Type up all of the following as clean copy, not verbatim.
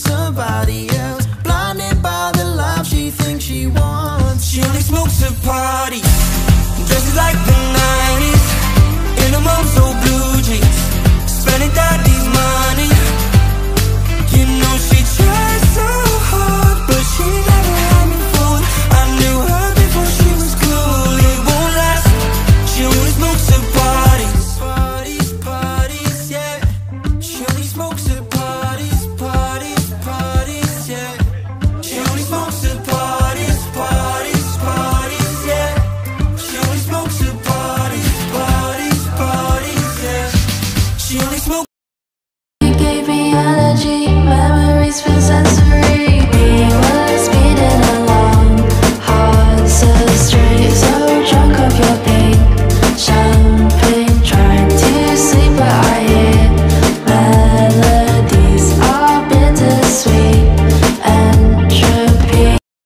somebody else, blinded by the life she thinks she wants. She only smokes at parties, dresses like the 90s, in a mom's old blue jeans, spending daddy's money. You know she tries so hard, but she never had me fooled. I knew her before she was cool. It won't last. She only smokes at parties, parties, parties, yeah. She only smokes at parties, parties, parties, yeah. She only smokes at parties, parties, parties, yeah. She only smokes at parties, parties, parties, yeah. She only smokes. You gave me energy, memories feel sensory. We were speeding along, hearts astray. So drunk of your pink champagne, trying to sleep, but I hear melodies are bittersweet. Entropy.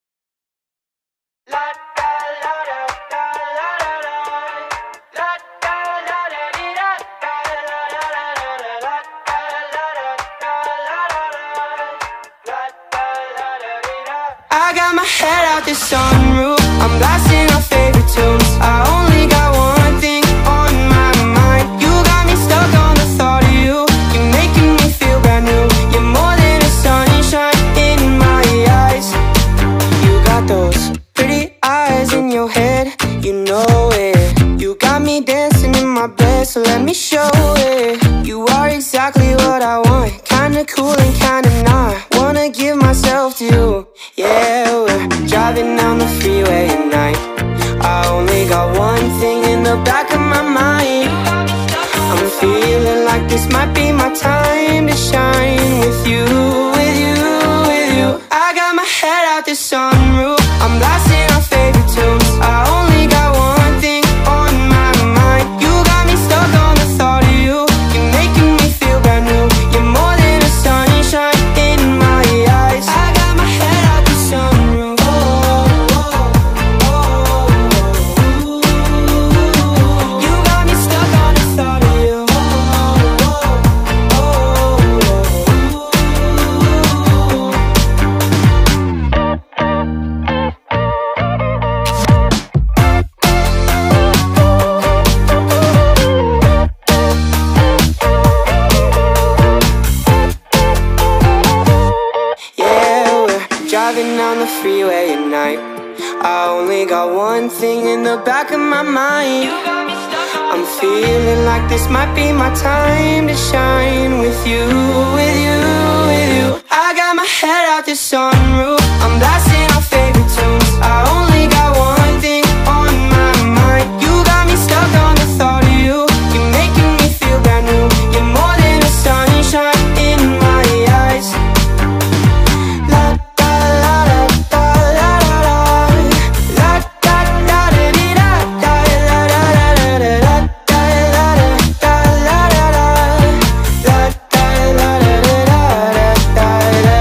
I got my head out the sunroof, I'm blasting our favorite tunes. I only got one thing on my mind. You got me stuck on the thought of you. You're making me feel brand new. You're more than a sunshine in my eyes. You got those pretty eyes in your head, you know it. You got me dancing in my bed, so let me show it. You are exactly what I want, kinda cool and kinda not. Wanna give myself to you. Yeah, we're driving down the freeway at night. I only got one thing in the back of my mind. I'm feeling like this might be my time to shine with you, with you, with you. I got my head out the sunroof, I'm blasting our favorite tunes. I only got one thing on my mind. You got me stuck on the thought of you. You're making me feel brand new. You're more than a sunshine in my eyes. I got my head out the sunroof. You got me stuck on the thought of you. Yeah, we're driving down the freeway at night. I only got one thing in the back of my mind. I'm feeling like this might be my time to shine with you, with you, with you. I got my head out the sunroof, I'm blasting our favorite tunes. I only got one thing on my mind. You got me stuck on the thought of you. You're making me feel brand new. You're more than a sunshine in my eyes. La da la da da la da da. La da da da dee da da la da da da da da la da da la da da. La da la da da da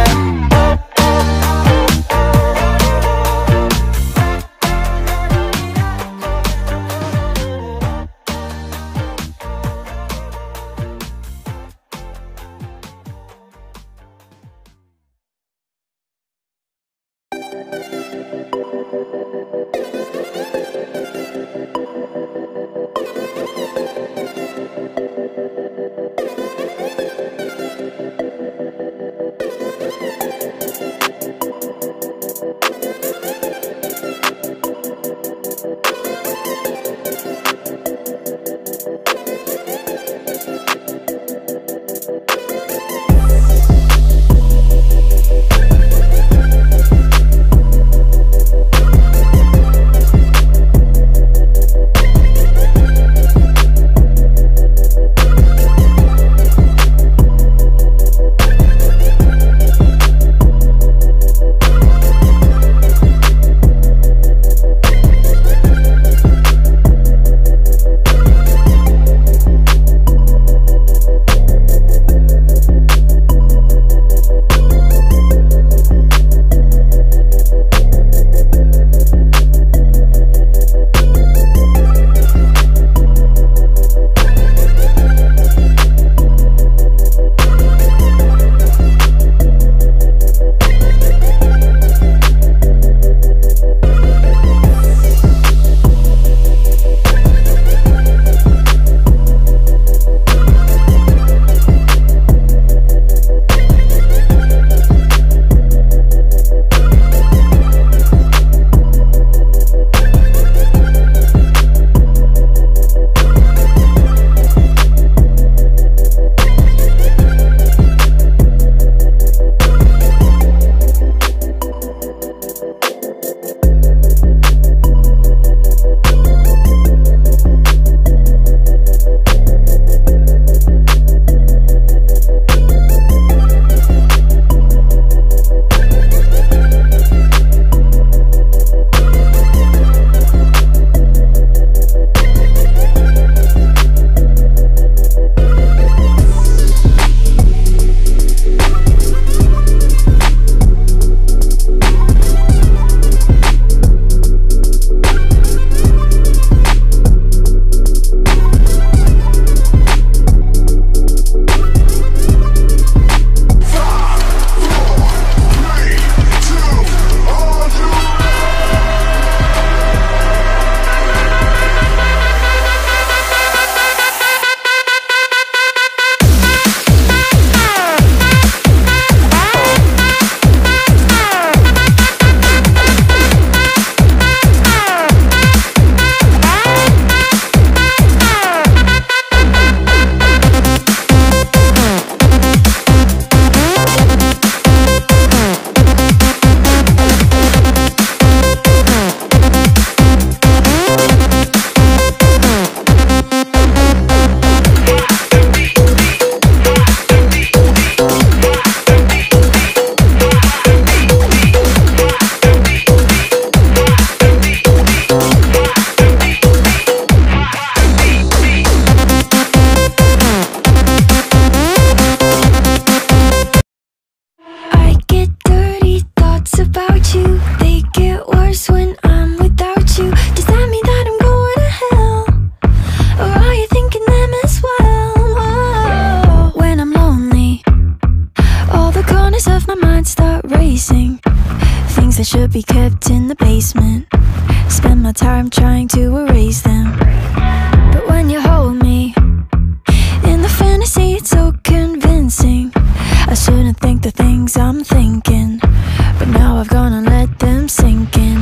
racing. Things that should be kept in the basement. Spend my time trying to erase them. But when you hold me in the fantasy, it's so convincing. I shouldn't think the things I'm thinking, but now I've gone and let them sink in.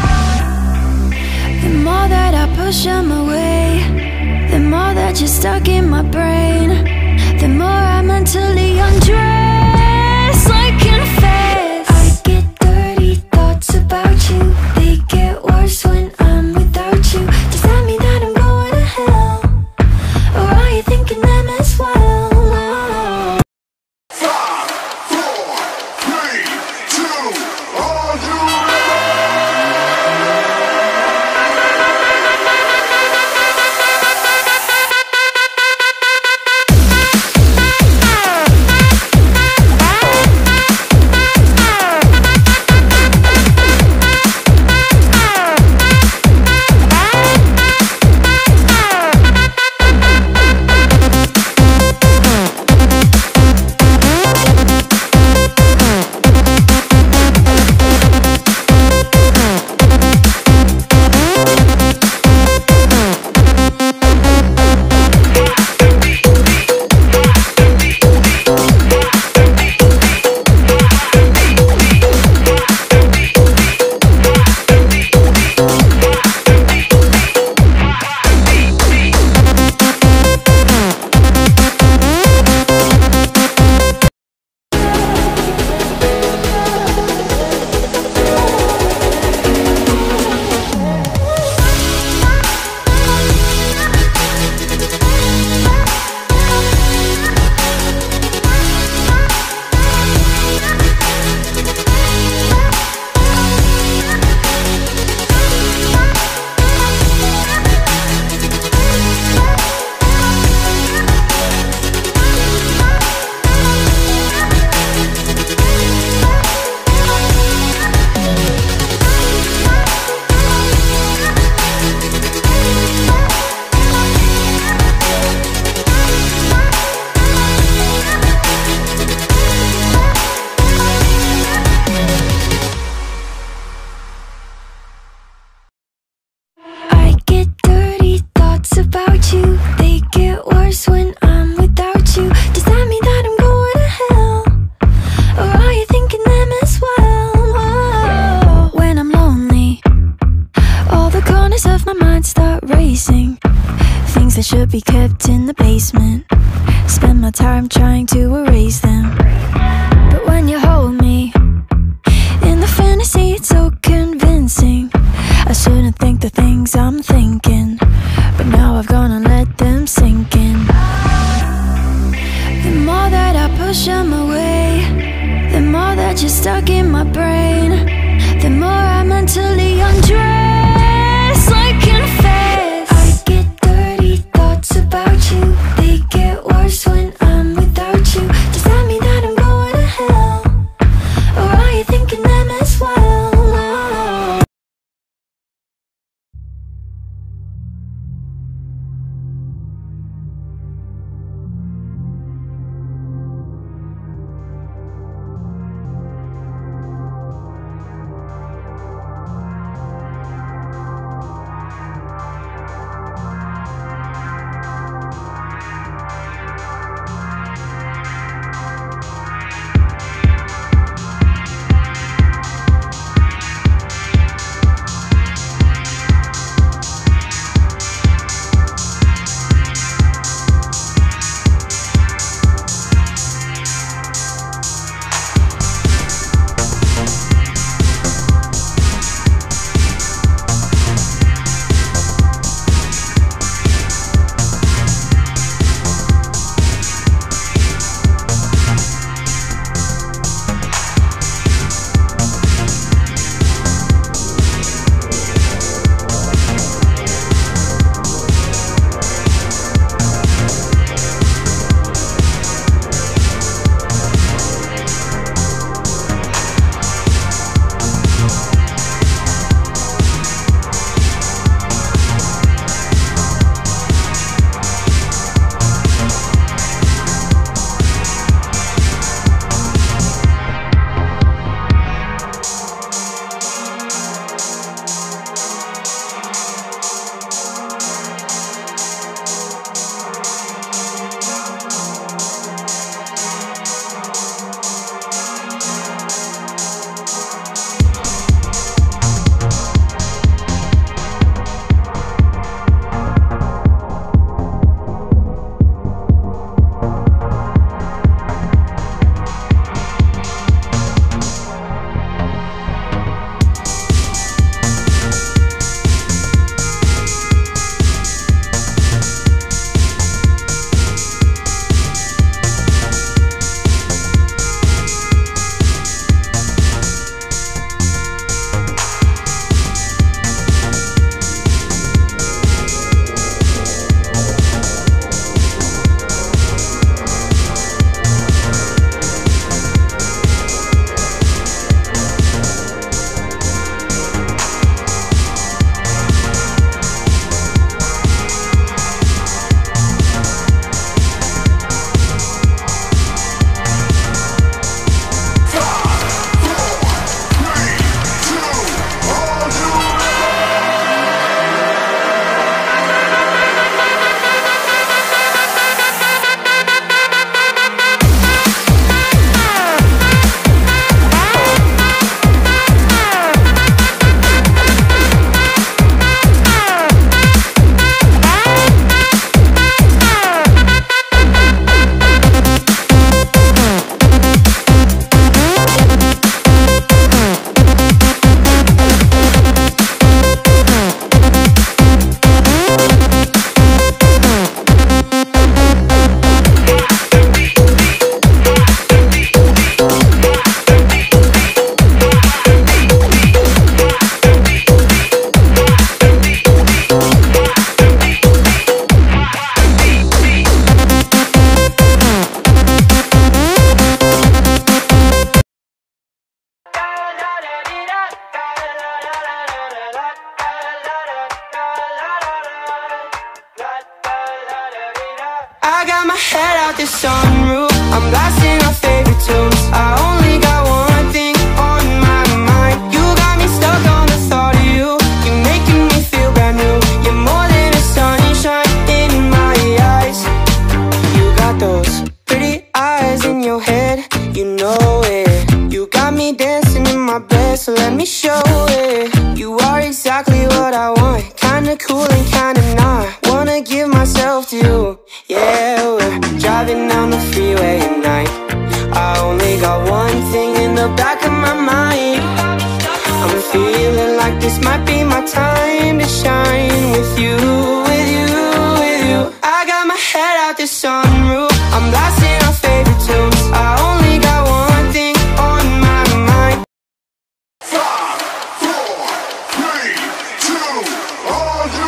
The more that I push them away, the more that you're stuck in my brain, the more I mentally undress like confess. I get dirty thoughts about you, they get worse when I'm without you. Does that mean that I'm going to hell, or are you thinking them as well? About you, they get worse when I'm without you. Does that mean that I'm going to hell, or are you thinking them as well? Oh, when I'm lonely, all the corners of my mind start racing. Things that should be kept in the basement. Spend my time trying to erase them. But when you hold me in the fantasy, it's so convincing. I shouldn't think the things I'm thinking, but now I've gone and let them sink in. The more that I push them away, the more that you're stuck in my brain, the more I mentally undress like confess. I get dirty thoughts about you, they get worse when I'm without you. Does that mean that I'm going to hell, or are you thinking them as well? the sunroof, I'm blasting our favorite tunes. I only got one thing on my mind. You got me stuck on the thought of you. You're making me feel brand new. You're more than a sunshine in my eyes. You got those pretty eyes in your head, you know it. You got me dancing in my bed, so let me show it. You are exactly what I want, kinda cool and kinda not. Wanna give myself to you, yeah. We're driving down the freeway at night. I only got one thing in the back of my mind. I'm feeling like this might be my time to shine with you, with you, with you. I got my head out the sunroof, I'm blasting our favorite tunes. I only got one thing on my mind. 5, 4, 3, 2, are you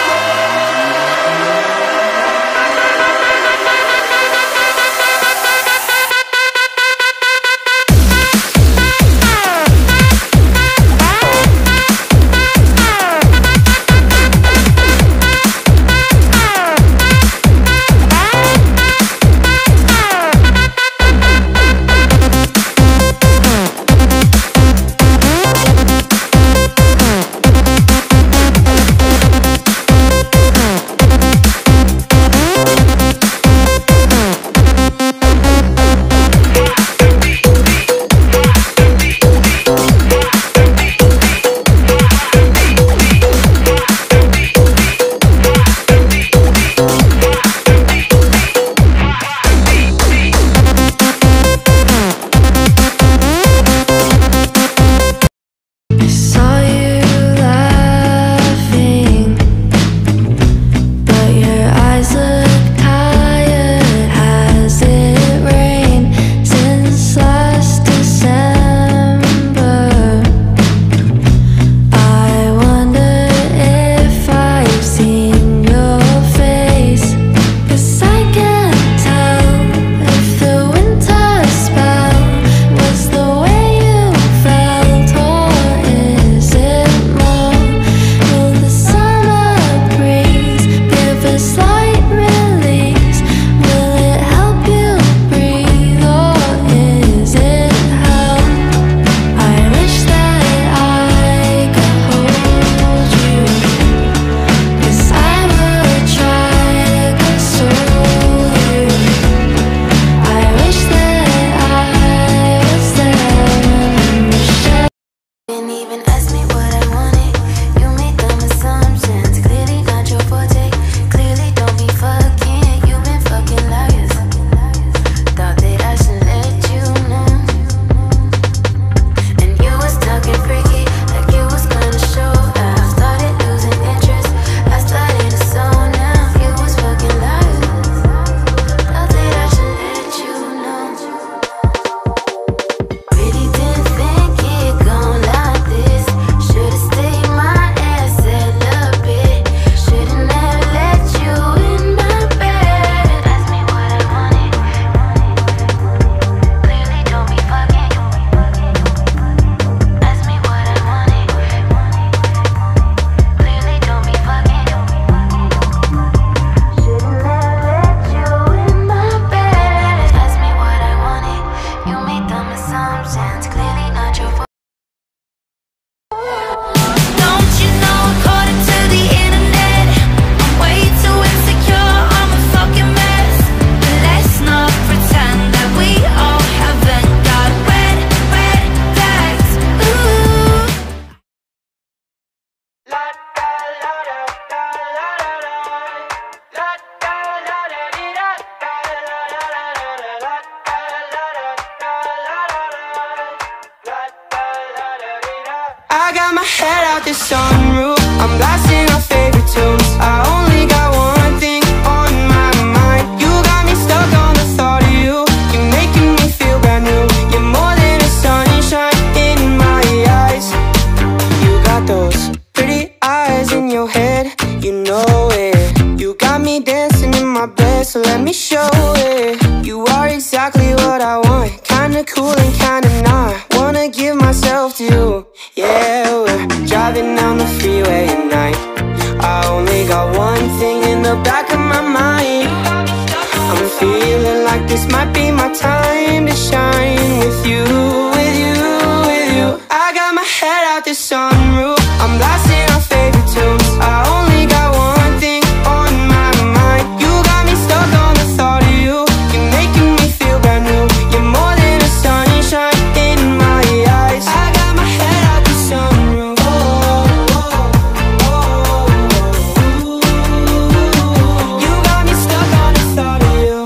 I got my head out the sunroof, I'm blasting our favorite tunes. I only got one thing on my mind. You got me stuck on the thought of you. You're making me feel brand new. You're more than a sunshine in my eyes. You got those pretty eyes in your head, you know it. You got me dancing in my bed, so let me show it. You are exactly what I want, kinda cool and kinda not. Wanna give myself to you, yeah. We're driving down the freeway at night. I only got out the sunroof. I'm blasting our favorite tunes. I only got one thing on my mind. You got me stuck on the thought of you. You're making me feel brand new. You're more than a sunshine in my eyes. I got my head out the sunroof. You got me stuck on the thought of you.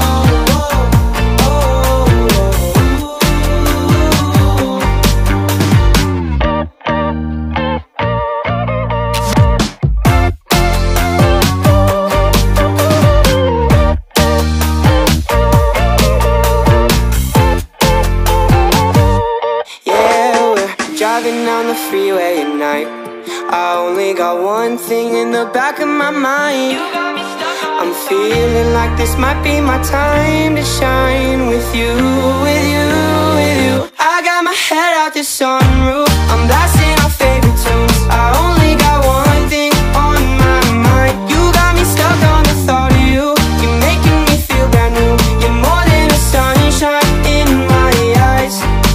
Driving down the freeway at night, I only got one thing in the back of my mind. I'm feeling like this might be my time to shine with you, with you, with you. I got my head out the sunroof. I'm blasting our favorite tunes. I only got one thing on my mind. You got me stuck on the thought of you. You're making me feel brand new. You're more than a sunshine in my eyes.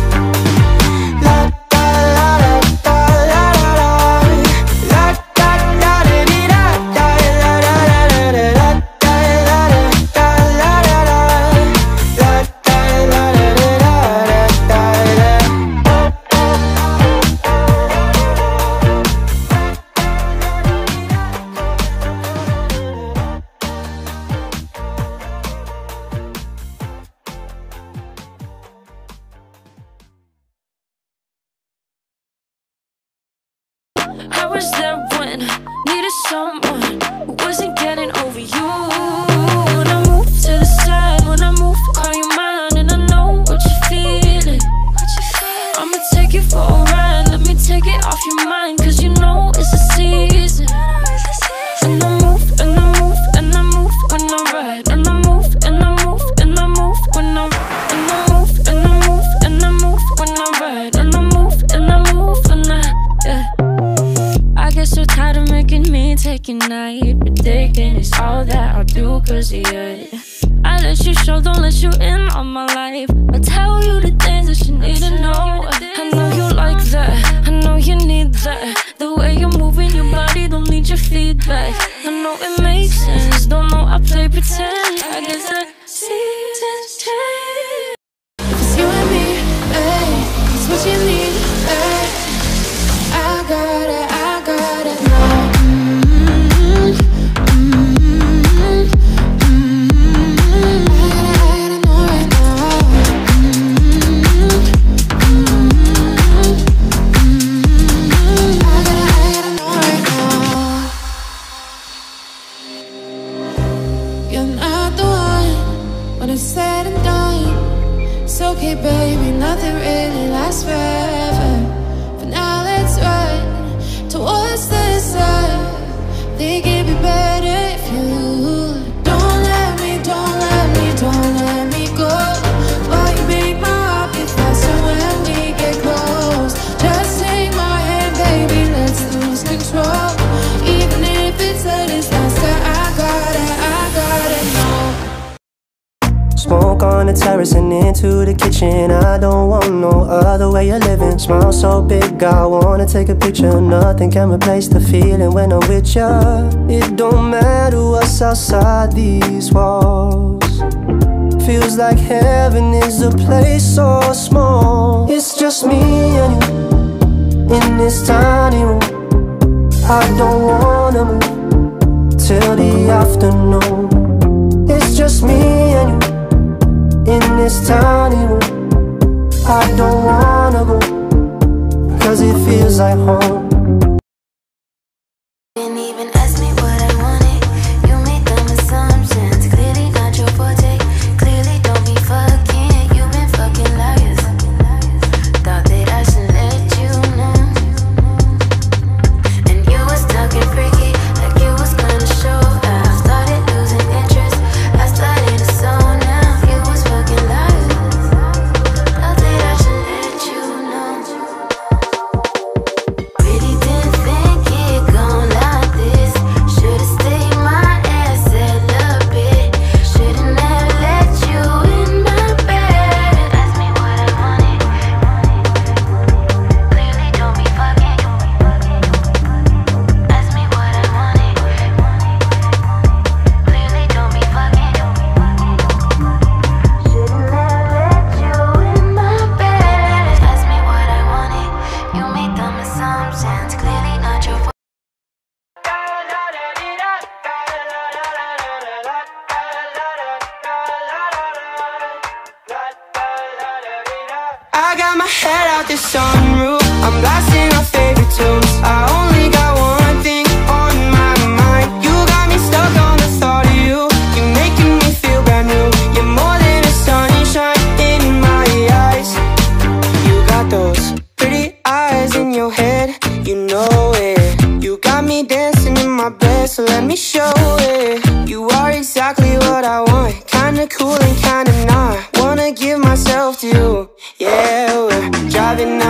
I was there when needed someone who wasn't getting over you. When I move to the side, when I move, call you mine, and I know what you're feeling. I'ma take you for a ride, let me take it off your mind, cause you know it's a season. And I move, and I move, and I move when I ride, and I move, and I move, and I move when I ride, and I move, and I move, and I move when I ride, and I move, and I move when I, yeah. I get so tired of making me take a night, predicting it's all that I'll do cause of you. I let you show, don't let you in on my life. I tell you the things that you need to know. I know you like that, I know you need that. The way you're moving your body, don't need your feedback. I know it makes sense, don't know I play pretend. I guess the seasons change. If it's you and me, hey, it's what you need, hey. I got it now. Said and done, it's okay, baby. Nothing really lasts forever. For now, let's run towards the sun. Think it'd be better if you don't let me, don't let me, don't let me go. Why you make my heart beat faster when we get close? Just take my hand, baby. Let's lose control. Even if it's a disaster, I got it now. Smoke on the terrace and into the kitchen. I don't want no other way of living. Smile so big, I wanna take a picture. Nothing can replace the feeling when I'm with ya. It don't matter what's outside these walls. Feels like heaven is a place so small. It's just me and you in this tiny room. I don't wanna move till the afternoon. It's just me and you in this tiny room. I don't wanna go, cause it feels like home. Didn't even ask me what I wanted. You made them assumptions. Clearly not your forte. Clearly don't be fucking. You've been fucking liars. Thought that I should let you know. And you was talking freaky, like you was gonna show. I started losing interest. I started to zone out. You was fucking liars. Thought that I should let you know.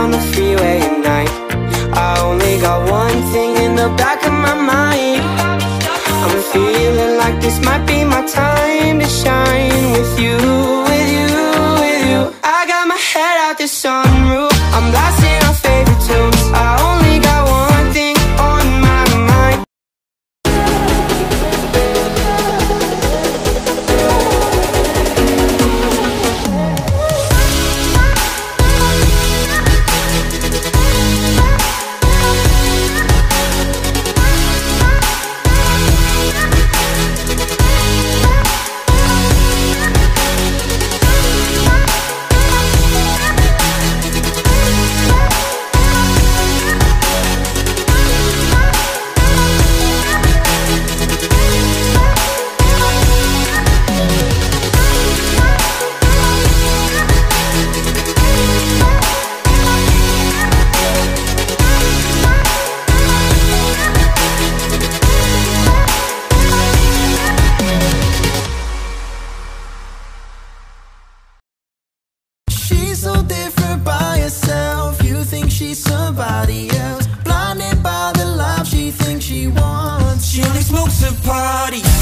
down the freeway at night. I only got one thing in the back of my mind. I'm feeling like this might be my time to shine with you, with you, with you. I got my head out the sunroof, I'm blasting our favorite tunes. I only got one thing on my mind. She's so different by herself. You think she's somebody else. Blinded by the life she thinks she wants. She only smokes at parties.